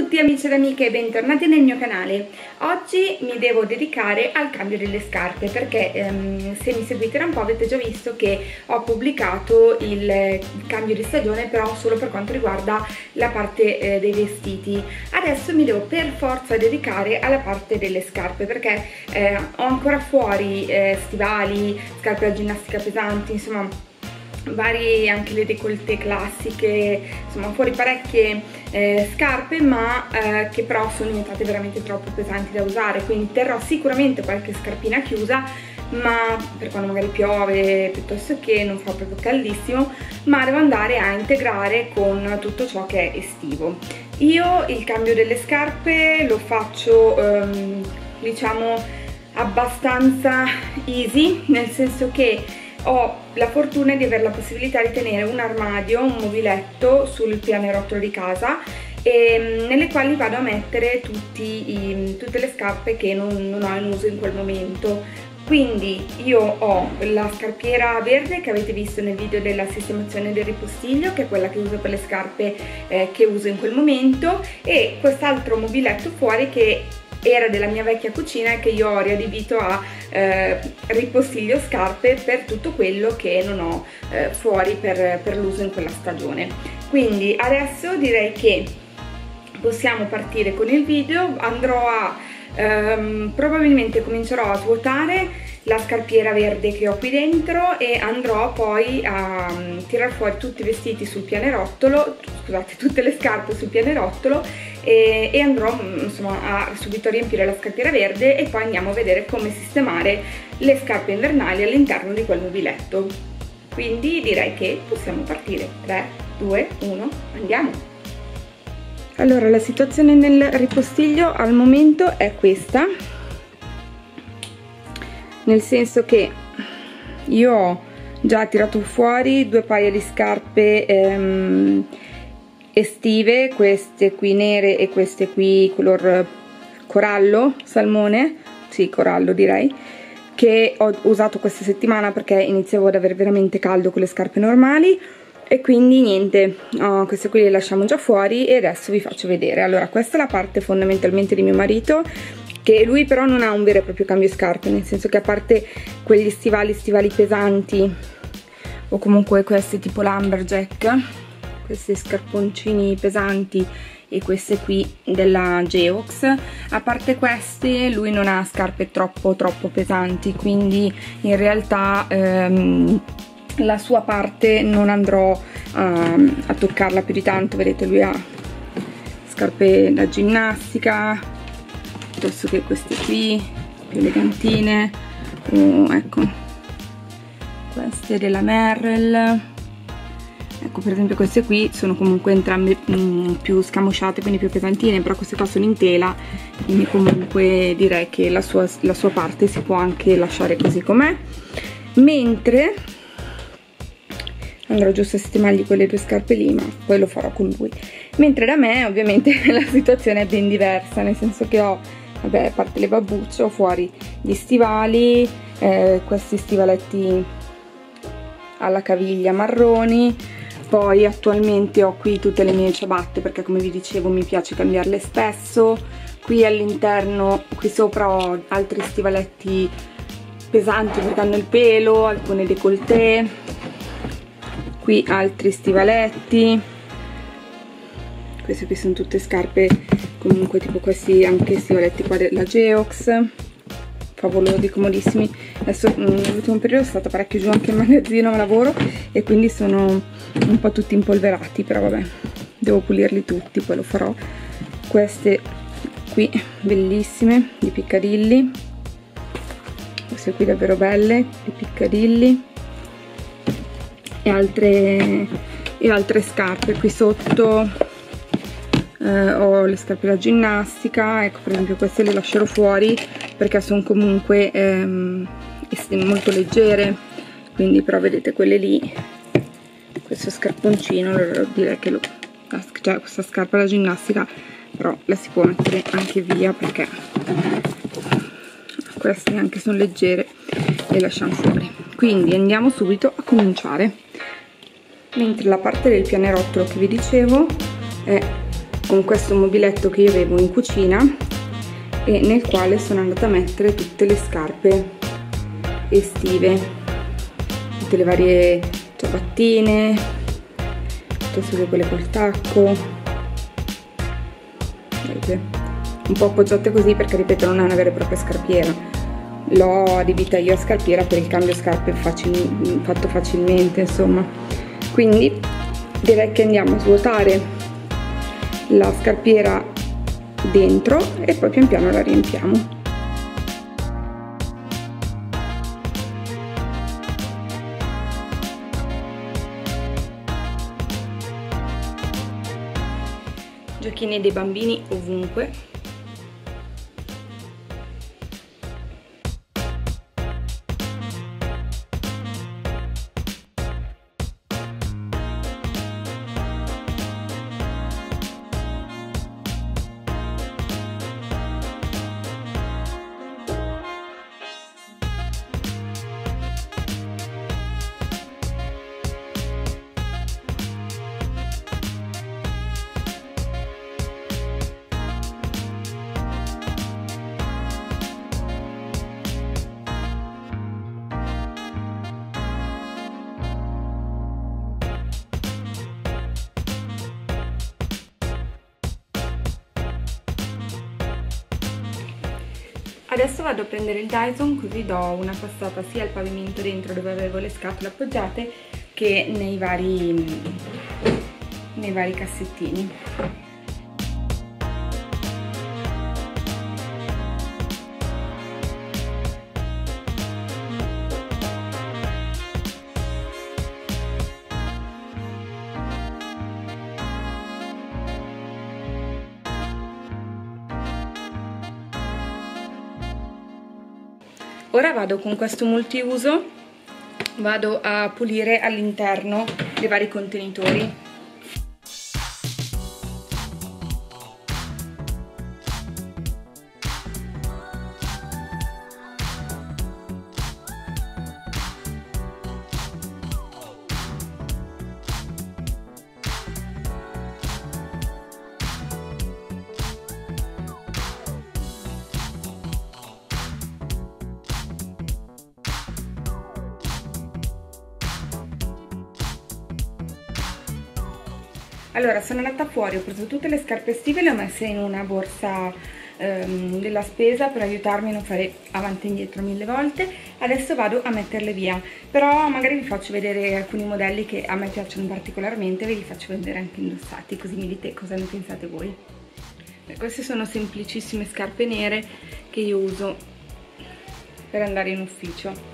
tutti amici ed amiche, bentornati nel mio canale. Oggi mi devo dedicare al cambio delle scarpe perché se mi seguite da un po' avete già visto che ho pubblicato il cambio di stagione, però solo per quanto riguarda la parte dei vestiti. Adesso mi devo per forza dedicare alla parte delle scarpe perché ho ancora fuori stivali, scarpe da ginnastica pesanti, insomma vari, anche le décolleté classiche, insomma fuori parecchie scarpe, ma che però sono diventate veramente troppo pesanti da usare, quindi terrò sicuramente qualche scarpina chiusa, ma per quando magari piove, piuttosto che non fa proprio caldissimo, ma devo andare a integrare con tutto ciò che è estivo. Io il cambio delle scarpe lo faccio diciamo abbastanza easy, nel senso che ho la fortuna di avere la possibilità di tenere un armadio, un mobiletto sul pianerottolo di casa, nelle quali vado a mettere tutte le scarpe che non ho in uso in quel momento. Quindi io ho la scarpiera verde che avete visto nel video della sistemazione del ripostiglio, che è quella che uso per le scarpe che uso in quel momento, e quest'altro mobiletto fuori che era della mia vecchia cucina e che io ho riadibito a ripostiglio scarpe per tutto quello che non ho fuori per l'uso in quella stagione. Quindi adesso direi che possiamo partire con il video. Andrò a probabilmente comincerò a svuotare la scarpiera verde che ho qui dentro e andrò poi a tirar fuori tutti i vestiti sul pianerottolo, scusate, tutte le scarpe sul pianerottolo, e andrò insomma subito a riempire la scarpiera verde, e poi andiamo a vedere come sistemare le scarpe invernali all'interno di quel mobiletto. Quindi direi che possiamo partire. 3, 2, 1, andiamo! Allora, la situazione nel ripostiglio al momento è questa, nel senso che io ho già tirato fuori due paia di scarpe estive, queste qui nere e queste qui color corallo, salmone, sì, corallo direi, che ho usato questa settimana perché iniziavo ad avere veramente caldo con le scarpe normali. E quindi niente, queste qui le lasciamo già fuori e adesso vi faccio vedere. Allora, questa è la parte fondamentalmente di mio marito, che lui però non ha un vero e proprio cambio scarpe, nel senso che a parte quegli stivali pesanti, o comunque questi tipo lumberjack, questi scarponcini pesanti e queste qui della Geox, a parte queste lui non ha scarpe troppo pesanti, quindi in realtà la sua parte non andrò a toccarla più di tanto. Vedete, lui ha scarpe da ginnastica piuttosto che queste qui più elegantine, ecco, queste della Merrell, ecco, per esempio queste qui sono comunque entrambe più scamosciate, quindi più pesantine, però queste qua sono in tela, quindi comunque direi che la sua parte si può anche lasciare così com'è. Mentre andrò giusto a sistemargli quelle due scarpe lì, ma poi lo farò con lui. Mentre da me ovviamente la situazione è ben diversa, nel senso che ho, vabbè, a parte le babbucce, ho fuori gli stivali, questi stivaletti alla caviglia marroni, poi attualmente ho qui tutte le mie ciabatte perché, come vi dicevo, mi piace cambiarle spesso. Qui all'interno, qui sopra, ho altri stivaletti pesanti perché hanno il pelo, alcune décolleté, qui altri stivaletti, queste qui sono tutte scarpe comunque tipo questi, anche stivaletti qua della Geox, favolosi, comodissimi. Adesso nell'ultimo periodo è stata parecchio giù anche in magazzino a lavoro e quindi sono un po' tutti impolverati, però vabbè, devo pulirli tutti, poi lo farò. Queste qui bellissime di Piccadilly, queste qui davvero belle di Piccadilly, e altre scarpe. Qui sotto ho le scarpe da ginnastica, ecco, per esempio queste le lascerò fuori perché sono comunque molto leggere, quindi però vedete quelle lì, questo scarponcino, allora direi che cioè questa scarpa da ginnastica però la si può mettere anche via perché queste anche sono leggere, le lasciamo fuori. Quindi andiamo subito a cominciare. Mentre la parte del pianerottolo che vi dicevo è con questo mobiletto che io avevo in cucina e nel quale sono andata a mettere tutte le scarpe estive, tutte le varie ciabattine, tutte quelle col tacco, vedete, un po' appoggiate così perché ripeto non è una vera e propria scarpiera, l'ho adibita io a scarpiera per il cambio scarpe fatto facilmente, insomma. Quindi direi che andiamo a svuotare la scarpiera dentro e poi pian piano la riempiamo. Giochini dei bambini ovunque. Adesso vado a prendere il Dyson, così do una passata sia al pavimento dentro dove avevo le scatole appoggiate che nei vari cassettini. Ora vado con questo multiuso, vado a pulire all'interno dei vari contenitori. Allora, sono andata fuori, ho preso tutte le scarpe estive e le ho messe in una borsa della spesa per aiutarmi a non fare avanti e indietro 1000 volte. Adesso vado a metterle via, però magari vi faccio vedere alcuni modelli che a me piacciono particolarmente, ve li faccio vedere anche indossati, così mi dite cosa ne pensate voi. Queste sono semplicissime scarpe nere che io uso per andare in ufficio.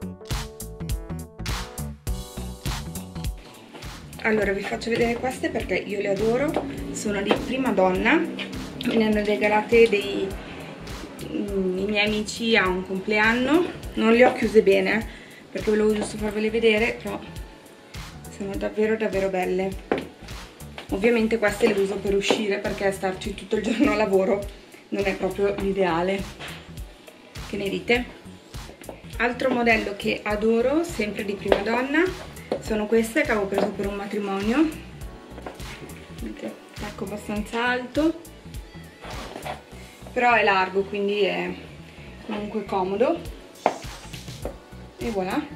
Allora vi faccio vedere queste perché io le adoro, sono di Prima Donna, me ne hanno regalate i miei amici a un compleanno, non le ho chiuse bene perché volevo giusto farvele vedere, però sono davvero davvero belle. Ovviamente queste le uso per uscire perché starci tutto il giorno a lavoro non è proprio l'ideale. Che ne dite? Altro modello che adoro, sempre di Prima Donna, sono queste che avevo preso per un matrimonio. Vedete, tacco abbastanza alto, però è largo, quindi è comunque comodo. E voilà.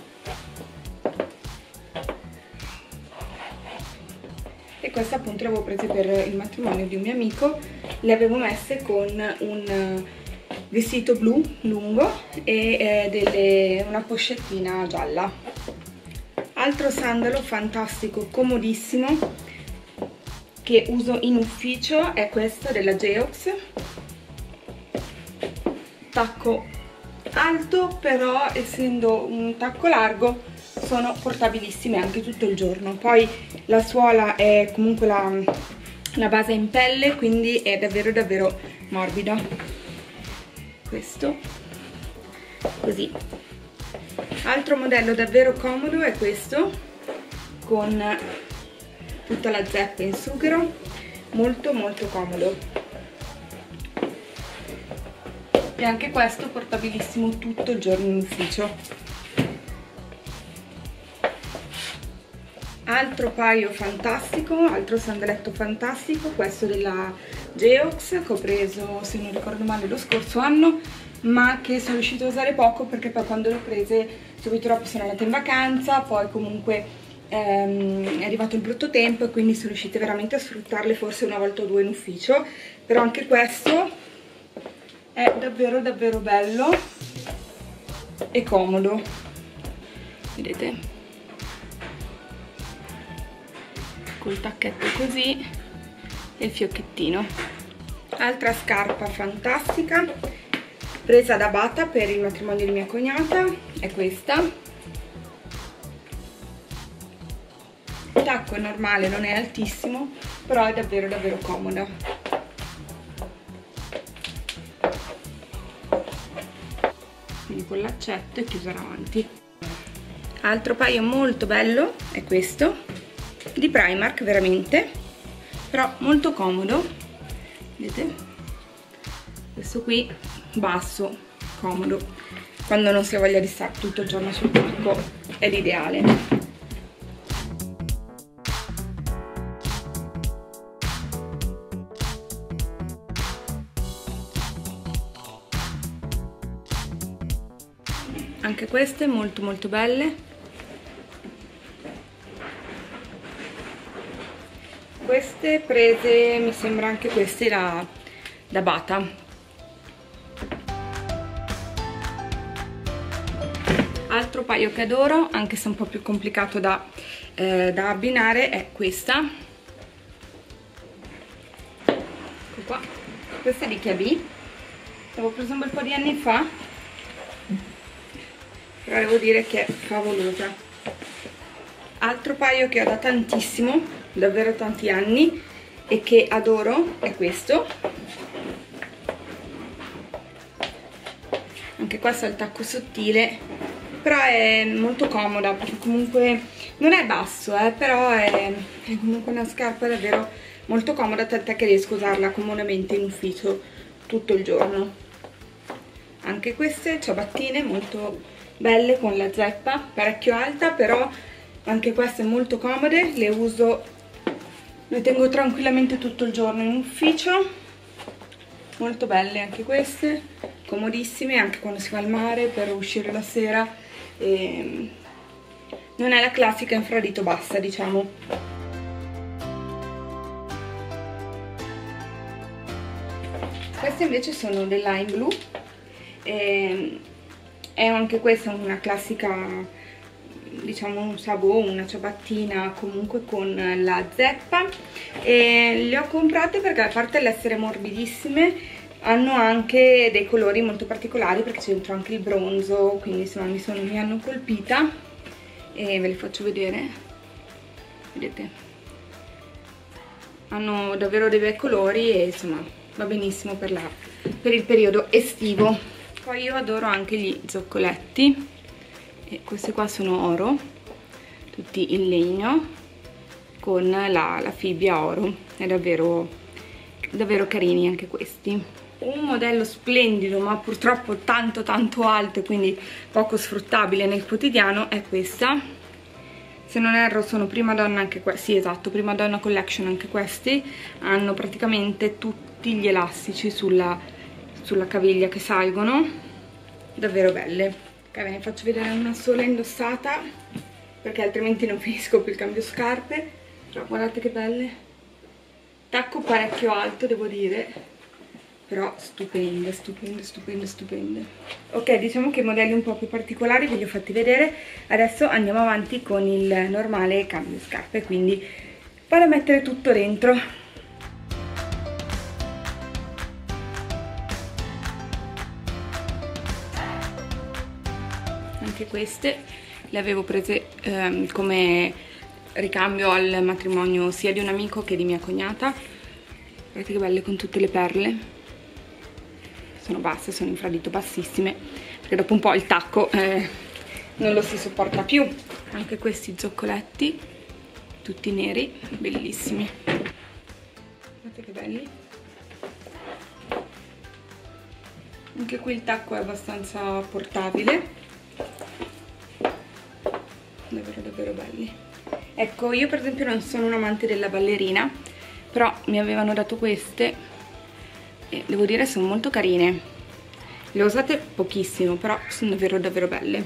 E queste appunto le avevo prese per il matrimonio di un mio amico, le avevo messe con un vestito blu lungo e una pochettina gialla. Altro sandalo fantastico, comodissimo, che uso in ufficio è questo della Geox, tacco alto, però essendo un tacco largo sono portabilissime anche tutto il giorno. Poi la suola è comunque la base in pelle, quindi è davvero davvero morbida. Questo così. Altro modello davvero comodo è questo, con tutta la zeppa in sughero, molto molto comodo. E anche questo portabilissimo tutto il giorno in ufficio. Altro paio fantastico, altro sandaletto fantastico, questo della Geox che ho preso, se non ricordo male, lo scorso anno, ma che sono riuscita a usare poco perché poi quando le ho prese subito dopo sono andata in vacanza, poi comunque è arrivato il brutto tempo e quindi sono riuscita veramente a sfruttarle forse una volta o due in ufficio. Però anche questo è davvero davvero bello e comodo, vedete? Col tacchetto così e il fiocchettino. Altra scarpa fantastica presa da Bata per il matrimonio di mia cognata è questa. Il tacco è normale, non è altissimo, però è davvero davvero comoda. Quindi con l'accetto è chiusa davanti. Altro paio molto bello è questo di Primark, veramente, però molto comodo, vedete? Questo qui basso, comodo, quando non si ha voglia di stare tutto il giorno sul tacco è l'ideale. Anche queste molto molto belle. Queste prese, mi sembra anche queste da Bata. Altro paio che adoro, anche se è un po' più complicato da abbinare, è questa. Ecco qua. Questa è di Chiabi, l'avevo presa un bel po' di anni fa, però devo dire che è favolosa. Altro paio che ho da tantissimo, davvero tanti anni, e che adoro è questo. Anche questo ha il tacco sottile, però è molto comoda perché comunque non è basso, però è comunque una scarpa davvero molto comoda, tant'è che riesco a usarla comodamente in ufficio tutto il giorno. Anche queste ciabattine molto belle con la zeppa parecchio alta, però anche queste molto comode, le uso, le tengo tranquillamente tutto il giorno in ufficio. Molto belle anche queste, comodissime anche quando si va al mare per uscire la sera. Non è la classica infradito bassa, diciamo. Queste invece sono del Lime Blue, è anche questa una classica, diciamo un sabò, una ciabattina comunque con la zeppa, e le ho comprate perché a parte l'essere morbidissime hanno anche dei colori molto particolari, perché c'è dentro anche il bronzo, quindi insomma mi hanno colpita e ve le faccio vedere, vedete, hanno davvero dei bei colori e insomma va benissimo per il periodo estivo. Poi io adoro anche gli zoccoletti, e questi qua sono oro, tutti in legno con la fibbia oro, è davvero carini anche questi. Un modello splendido ma purtroppo tanto alto e quindi poco sfruttabile nel quotidiano è questa. Se non erro sono Prima Donna anche questi, sì esatto, Prima Donna Collection anche questi, hanno praticamente tutti gli elastici sulla caviglia che salgono, davvero belle. Ok, ve ne faccio vedere una sola indossata perché altrimenti non finisco più il cambio scarpe. Però guardate che belle, tacco parecchio alto devo dire, però stupende, stupende, stupende, stupende. Ok, diciamo che i modelli un po' più particolari ve li ho fatti vedere, adesso andiamo avanti con il normale cambio scarpe, quindi vado a mettere tutto dentro. Anche queste le avevo prese come ricambio al matrimonio sia di un amico che di mia cognata. Guardate che belle, con tutte le perle, sono basse, sono infradito bassissime perché dopo un po' il tacco non lo si sopporta più. Anche questi zoccoletti tutti neri, bellissimi, guardate che belli. Anche qui il tacco è abbastanza portabile, davvero belli. Ecco, io per esempio non sono un amante della ballerina, però mi avevano dato queste e devo dire sono molto carine. Le ho usate pochissimo, però sono davvero davvero belle.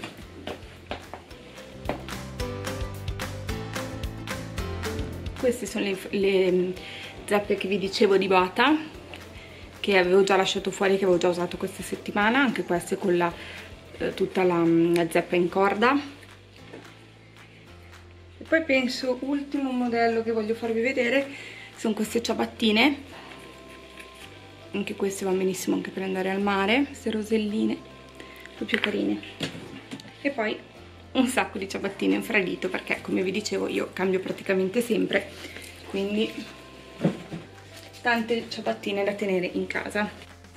Queste sono le zeppe che vi dicevo di Bata, che avevo già lasciato fuori, che avevo già usato questa settimana, anche queste con tutta la zeppa in corda. E poi penso, ultimo modello che voglio farvi vedere, sono queste ciabattine, anche queste vanno benissimo anche per andare al mare, queste roselline, proprio carine. E poi un sacco di ciabattine infradito, perché come vi dicevo io cambio praticamente sempre, quindi tante ciabattine da tenere in casa.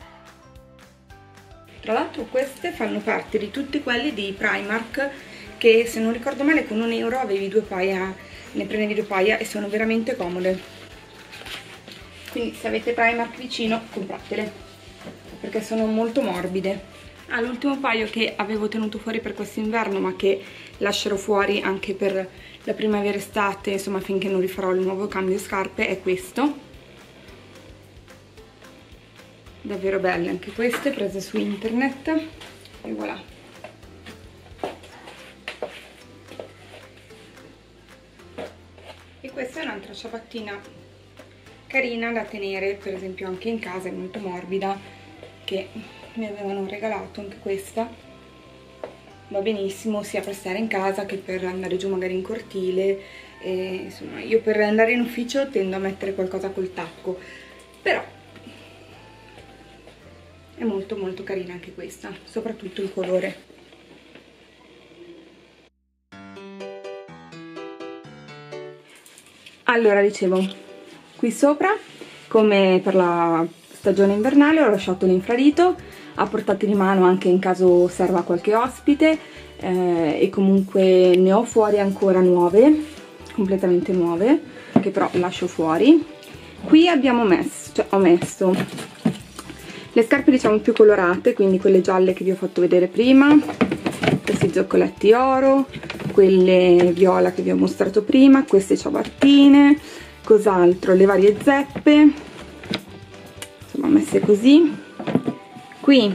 Tra l'altro queste fanno parte di tutti quelli di Primark, che se non ricordo male con €1 avevi 2 paia, ne prendevi 2 paia e sono veramente comode. Quindi se avete Primark vicino compratele, perché sono molto morbide. L'ultimo paio che avevo tenuto fuori per quest'inverno, ma che lascerò fuori anche per la primavera estate, insomma finché non rifarò il nuovo cambio scarpe, è questo. Davvero belle anche queste, prese su internet, e voilà. E questa è un'altra ciabattina carina da tenere per esempio anche in casa, è molto morbida, che mi avevano regalato. Anche questa va benissimo sia per stare in casa che per andare giù magari in cortile, e, insomma io per andare in ufficio tendo a mettere qualcosa col tacco, però è molto molto carina anche questa, soprattutto il colore. Allora, dicevo, qui sopra, come per la stagione invernale, ho lasciato l'infradito a portata di mano anche in caso serva qualche ospite, e comunque ne ho fuori ancora nuove, completamente nuove, che però lascio fuori. Qui abbiamo ho messo le scarpe diciamo più colorate, quindi quelle gialle che vi ho fatto vedere prima, questi zoccoletti oro, quelle viola che vi ho mostrato prima, queste ciabattine, cos'altro, le varie zeppe, insomma messe così. Qui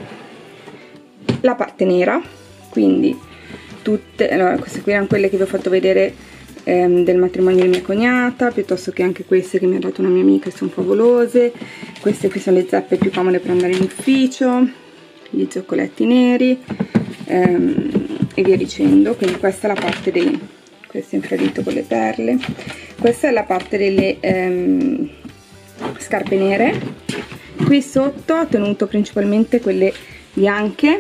la parte nera, quindi tutte, allora queste qui erano quelle che vi ho fatto vedere del matrimonio di mia cognata, piuttosto che anche queste che mi ha dato una mia amica, che sono favolose. Queste qui sono le zeppe più comode per andare in ufficio, gli zoccoletti neri, e via dicendo. Quindi questa è la parte dei, questo infradito con le perle, questa è la parte delle scarpe nere. Qui sotto ho tenuto principalmente quelle bianche,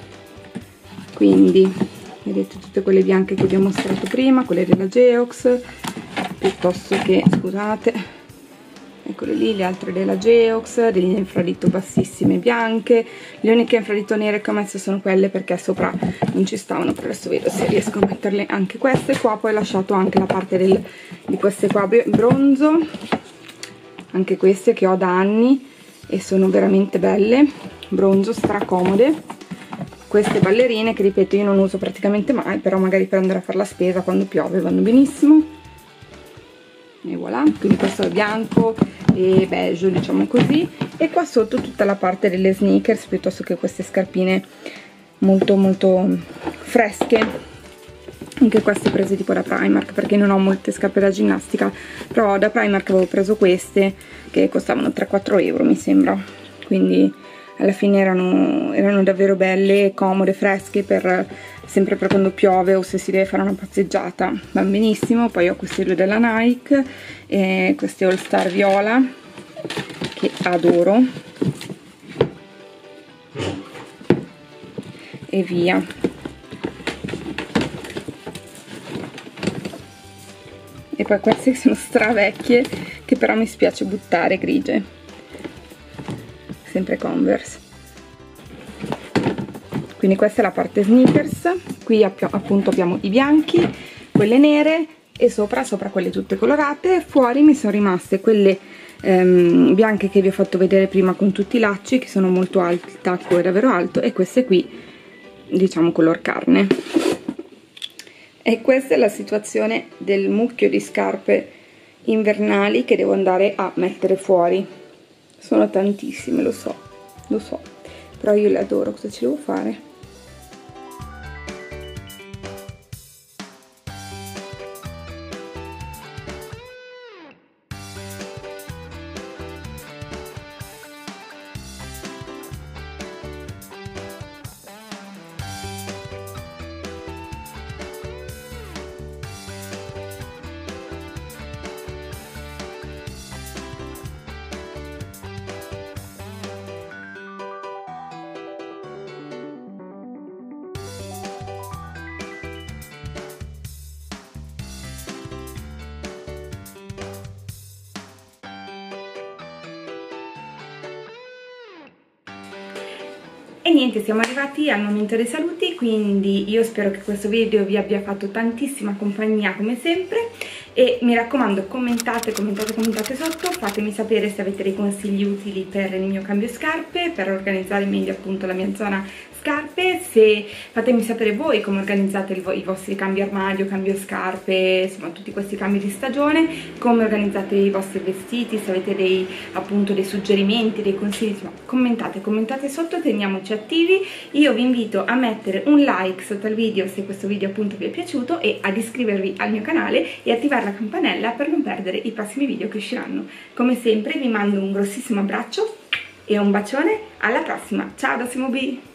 quindi vedete tutte quelle bianche che vi ho mostrato prima, quelle della Geox, piuttosto che, scusate, eccole lì, le altre della Geox, degli infradito bassissime bianche. Le uniche infradito nere che ho messo sono quelle perché sopra non ci stavano, però adesso vedo se riesco a metterle anche queste qua. Poi ho lasciato anche la parte di queste qua bronzo, anche queste che ho da anni e sono veramente belle, bronzo, stracomode. Queste ballerine che ripeto io non uso praticamente mai, però magari per andare a fare la spesa quando piove vanno benissimo. E voilà, quindi questo è bianco e beige, diciamo così. E qua sotto tutta la parte delle sneakers, piuttosto che queste scarpine molto molto fresche. Anche queste prese tipo da Primark, perché non ho molte scarpe da ginnastica, però da Primark avevo preso queste che costavano 3-4 euro mi sembra, quindi alla fine erano davvero belle, comode, fresche, sempre per quando piove o se si deve fare una passeggiata, va benissimo. Poi ho queste due della Nike e queste All Star viola che adoro, e via. E poi queste che sono stravecchie, che però mi spiace buttare, grigie, sempre Converse. Quindi questa è la parte sneakers. Qui appunto abbiamo i bianchi, quelle nere e sopra quelle tutte colorate. Fuori mi sono rimaste quelle bianche che vi ho fatto vedere prima con tutti i lacci, che sono molto alti, il tacco è davvero alto, e queste qui diciamo color carne. E questa è la situazione del mucchio di scarpe invernali che devo andare a mettere fuori. Sono tantissime, lo so, però io le adoro, cosa ci devo fare? E niente, siamo arrivati al momento dei saluti, quindi io spero che questo video vi abbia fatto tantissima compagnia come sempre e mi raccomando, commentate sotto, fatemi sapere se avete dei consigli utili per il mio cambio scarpe, per organizzare meglio appunto la mia zona scarpe, fatemi sapere voi come organizzate i vostri cambi armadio, cambio scarpe, insomma tutti questi cambi di stagione, come organizzate i vostri vestiti, se avete appunto dei suggerimenti, dei consigli, insomma commentate sotto, teniamoci attivi. Io vi invito a mettere un like sotto al video se questo video appunto vi è piaciuto e ad iscrivervi al mio canale e attivare la campanella per non perdere i prossimi video che usciranno. Come sempre vi mando un grossissimo abbraccio e un bacione, alla prossima, ciao da Simo B!